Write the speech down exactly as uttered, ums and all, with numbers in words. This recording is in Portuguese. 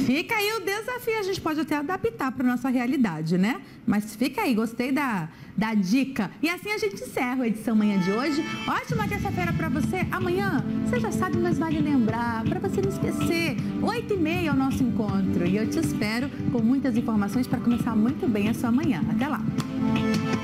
Fica aí o desafio, a gente pode até adaptar para nossa realidade, né? Mas fica aí, gostei da, da dica. E assim a gente encerra a edição manhã de hoje. Ótima terça-feira para você. Amanhã, você já sabe, mas vale lembrar, para você não esquecer, oito e meia é o nosso encontro. E eu te espero com muitas informações para começar muito bem a sua manhã. Até lá!